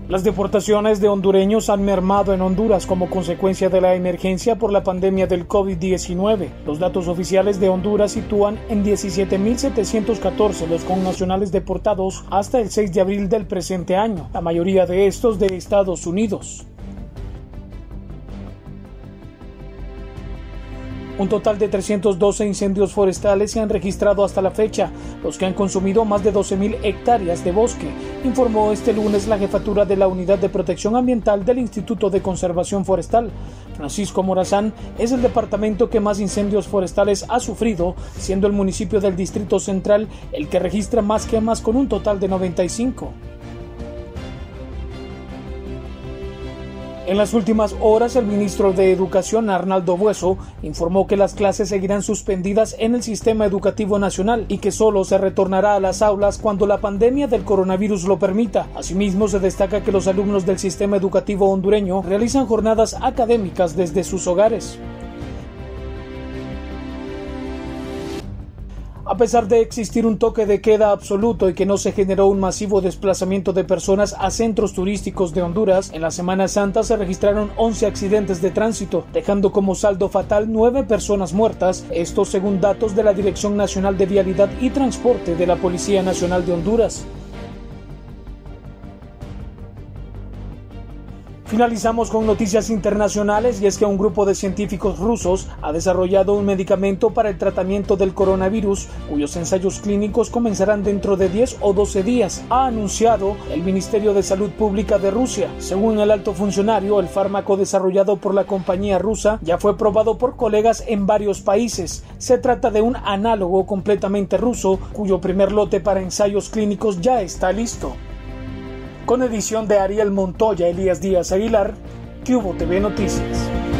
Las deportaciones de hondureños han mermado en Honduras como consecuencia de la emergencia por la pandemia del COVID-19. Los datos oficiales de Honduras sitúan en 17.714 los connacionales deportados hasta el 6 de abril del presente año, la mayoría de estos de Estados Unidos. Un total de 312 incendios forestales se han registrado hasta la fecha, los que han consumido más de 12.000 hectáreas de bosque, informó este lunes la jefatura de la Unidad de Protección Ambiental del Instituto de Conservación Forestal. Francisco Morazán es el departamento que más incendios forestales ha sufrido, siendo el municipio del Distrito Central el que registra más quemas con un total de 95. En las últimas horas, el ministro de Educación, Arnaldo Bueso, informó que las clases seguirán suspendidas en el sistema educativo nacional y que solo se retornará a las aulas cuando la pandemia del coronavirus lo permita. Asimismo, se destaca que los alumnos del sistema educativo hondureño realizan jornadas académicas desde sus hogares. A pesar de existir un toque de queda absoluto y que no se generó un masivo desplazamiento de personas a centros turísticos de Honduras, en la Semana Santa se registraron 11 accidentes de tránsito, dejando como saldo fatal 9 personas muertas, esto según datos de la Dirección Nacional de Vialidad y Transporte de la Policía Nacional de Honduras. Finalizamos con noticias internacionales y es que un grupo de científicos rusos ha desarrollado un medicamento para el tratamiento del coronavirus cuyos ensayos clínicos comenzarán dentro de 10 o 12 días, ha anunciado el Ministerio de Salud Pública de Rusia. Según el alto funcionario, el fármaco desarrollado por la compañía rusa ya fue probado por colegas en varios países. Se trata de un análogo completamente ruso cuyo primer lote para ensayos clínicos ya está listo. Con edición de Ariel Montoya, Elías Díaz Aguilar, QVO TV Noticias.